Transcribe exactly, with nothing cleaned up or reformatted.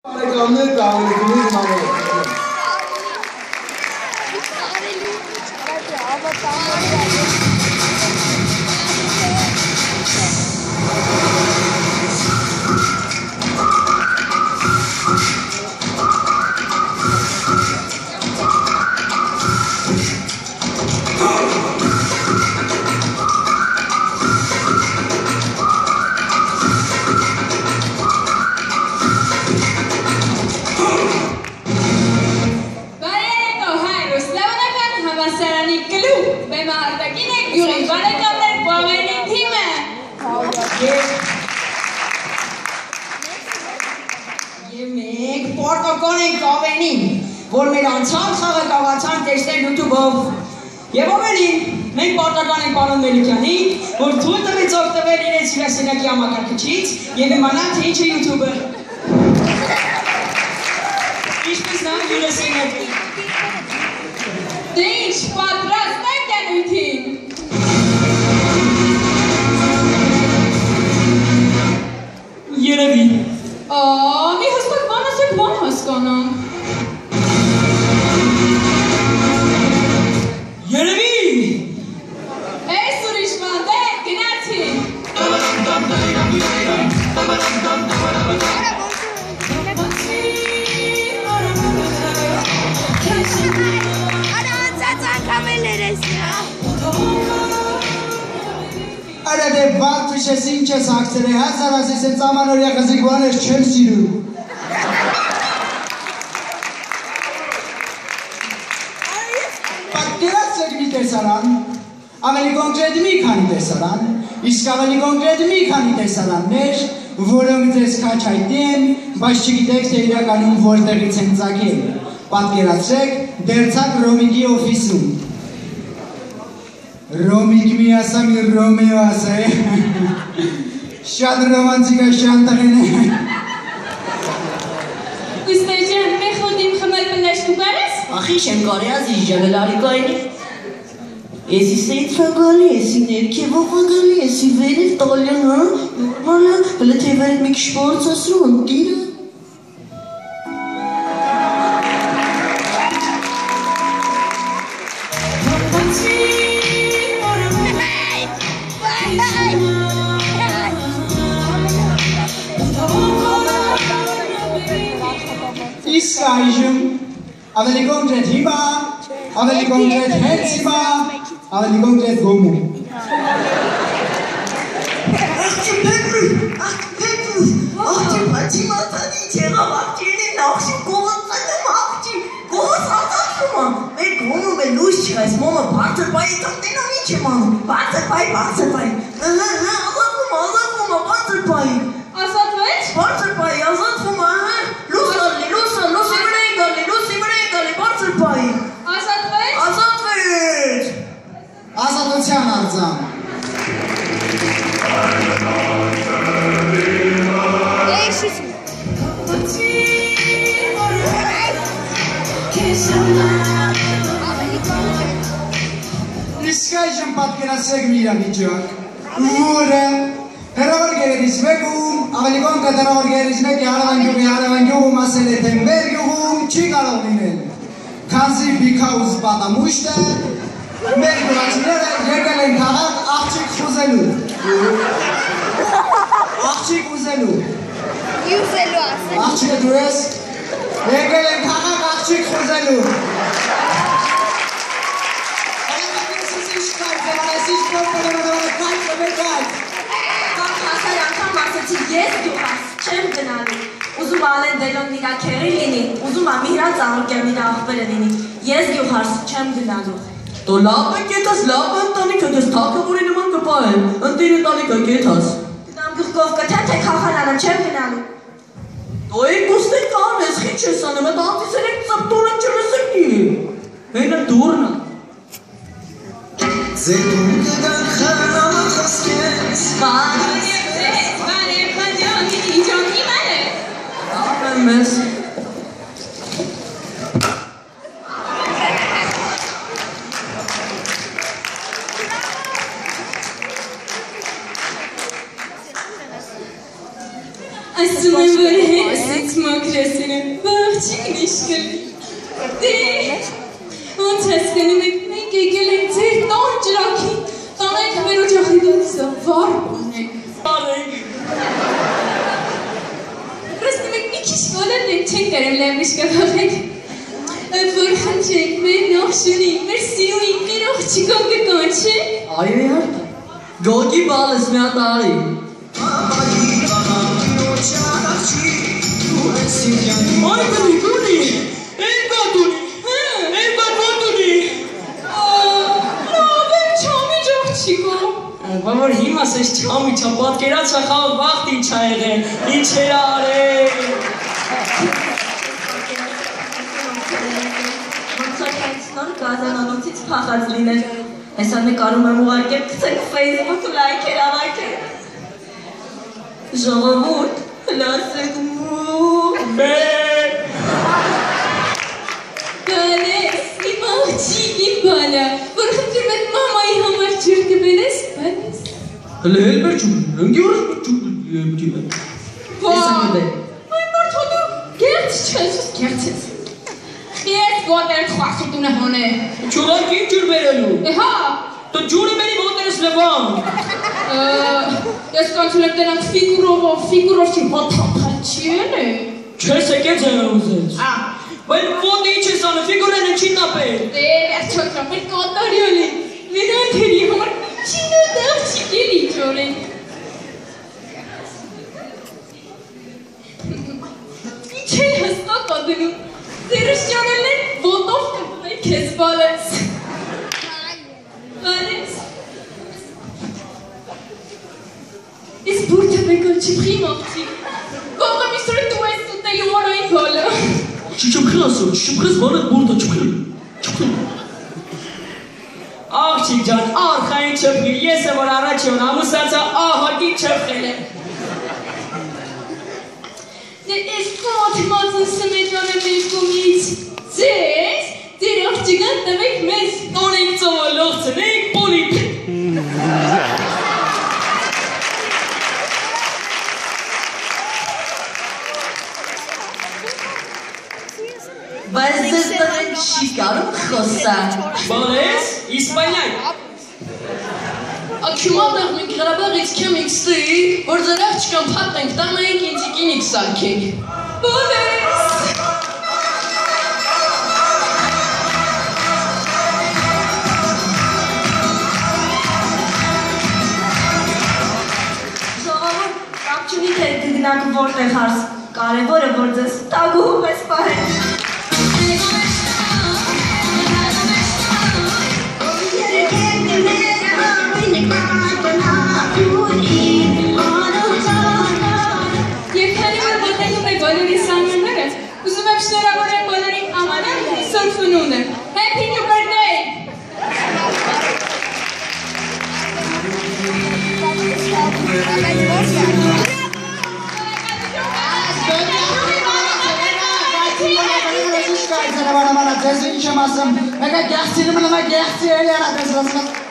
Barekamner kahvesini ısmarladık. barekamner K V N Gyuxi. Եկ պարտական ենք K V N-ին, որ մեր անցան խաղը կավացան տեսնել YouTube-ով։ Եվ ամենին, մենք պարտական ենք պարոն Մելիքյանին, որ թույլ տվեց օգտվել իրենց հյուրասենյակի համակարգչից և իմանալ, թե ինչ է YouTube-ը։ Ինչպես նա հյուրասենյակի։ Դե ինչ, պատրաստ եք դենույթին։ Երևի։ Մի հստակ բան ասեք, բան հասկանամ։ Երևի։ Էս ուրիշ բան, դե, գնացի։ Արա դե վատ թշես ինչ ես հակցեր է, հասար ասես է ծամանորյա կզիկ բան ես չեմ սիրու։ Պատկերացեք մի տեսարան, ավելի կոնկրետ մի քանի տեսարան, իսկ ավելի կոնկրետ մի քանի տեսարաններ, որոնք ձեզ քաչ հայտնի են, բայց չգիտեք, թե իրականում որտեղից են ծագել։ Պատկերացրեք, դերձակ Ռոմիկի օֆիսում։ Ռոմիկ մի ասա, մի Ռոմեո ասա է, շատ ռոմանտիկա շանտղեն է։ Ուստեր ջան, մեր խոդիմ խմել պլաշտու կարես? Ախի շեմ կարի ազի ժանել արիկայնի։ Եսի սեիտ վագալի, եսի ներքևով վագալի, եսի վերև տալյան, հա, նորմալը, հլը թե վերև մի կշպորց ասրու, ընտիրը։ Իսկ այժմ, ավելի կոնկրետ հիմա, ավելի կոնկրետ հենց հիմա, ավելի կոնկրետ գոմու։ Աղջի պեգրու, աղջի պեգրու, աղջի պաչի մատանի չեղավ աղջիին են աղջի գողացանում աղջի, գողաց աղջացումը, մեր գոմում է լույս չղայս, մոմը բարձր պայի տղտենան ինչ եմ անում, բարձր պայի, բարձր պայի, ազատվում, ազատվում, բարձր պայի, Ասատվեց? բարձր պայի, ազատվում, լույս ալի, լույս ալի, լույսի վրա է գալի, լույսի վրա է գալի, բարձր պայի, Ասատվեց? ազատվեց, Ազատության արձան։ Իսկ այժմ պատկերացրեք մի իրավիճակ, որը հեռավոր գերերից մեկում, ավելի կոնկրետ հեռավոր գերերից մեկի հարևան գյուղի հարևան գյուղում ասել է, թե մեր գյուղում չի կարող լինել, քանզի բիքաուզ պատամուշտը, մեր գյուղացիները եկել են քաղաք աղջիկ խուզելու, աղջիկ ուզելու, աղջիկը դու ես, եկել են քաղաք աղջիկ խուզելու, Ես գյուղաս չեմ գնալու, ուզում ալեն դելոն նիրա քերի լինի, ուզում ամիհրած աղրկեր նիրա աղբերը լինի, ես գյուղաս չեմ գնալու։ Դո լավ է կետաս, լավ է ընտանիքը դες թակավորի նման կպահեն, ընտիր ընտանիքը կետաս։ Գնամ գյուղկով կթեմ, թե խախանանը չեմ գնալու։ Դո եկ ուստեք կարնես, խիչ ես անում, էտ աղտիսեր եք ծպտորը չրսկի, հենը դուրնա։ Ձետում կգան խարնամը խսկես, Մեզ Ասում եմ, որ հեսից մոքրես քիչ բոլորն չեն կարել լավիշկա քաղեք։ Որ խնդրեք, մեր նողշունի, մեր սիրուի, մեր ողջիկով կկանչե։ Այո իհարկե։ Գոգի բալս մի հատ արի։ Այ գնի գունի, երկա դունի, երկա դունի։ Լավ եմ չամի ջողջիկով։ Որ հիմա սես չամի չա, պատկերացա խաղ վաղտ ինչ ա եղել, ինչ էր արել։ Նոր գազանանոցից փախած լինել, հեսա նկարում եմ ուղարկել կցեք Facebook լայքեր ավարկել։ Ժողովուրդ, լասեք մու։ Բեր։ Բանես, իմ աղջիկ, իմ բանը, որ խնդրում եմ մամայի համար ջուր կբերես, բանես։ Հլը հել մեր չում, ընգի որս ջուր եմ ջիմ եմ։ Վայ, այ մարդ հոդու, գերց չես, գերց ես։ Ես ոտեր խասիտունը հոնե։ Չուղար կին ջուր բերելու։ Էհա։ Տո ջուրը բերի ոտերս լվան։ Ես կանցել եմ տնանք ֆիգուրովով, ֆիգուրով չի հոթապալ չի են է։ Չես եկեց է ուզեց։ Բայց ոտը ինչ ես անը, ֆիգուրեն են չի տապել։ Դե, վերջոքրով, մեր կոտարյոլ է։ Վիրանթերի համար չինը դաղ չի գելի ճոր են։ Ինչ է հստակ ադնում։ Ձերս ճանելն են ոտով կպնեի կեզ բալես։ Բալես։ Ես բուրդը բեկալ չպրի մաղցի։ Գողը միսրը դու ես ուտելու որային բալը։ Չչպխի ասոր, չչպխես բանդ բուրդը չպխի։ Չպխի։ Աղջիկ ջան, արխային չպխի, ես է որ առաջ yon ամուսացա ահակի չպխել եմ։ Ես կոտ մածն սմեջան եմ մեր կոմից, ձեզ, ձեր աղջիկան տվեք մեզ։ Տոնենք ծովը լողցնենք պոլիպ։ Բայց ձեզ տղեն չի կարում խոսան։ Բալես, իսպանյայ։ Ակյումատեղ մենք գրաբաղից կեմ իքստի, որ ձեր աղջիկան պատենք տանայինք ինձ իկինիք սարքենք։ Բալես։ Ժողովուրդ, կապ չունի թե գնաք որտեղ հարս, կարևորը որ ձեզ տագուհում ես պարել։ Եվ քանի որ ոտենում է բոլորի սանյունները, ուզում եմ շնորհավորել բոլորի ամանան հիսոր ֆնունը։ Happy New Birthday! Ձեզ ինչ եմ ասում, մեկը գեղցին մնում է գեղցի էլի արա դեզ լասնաս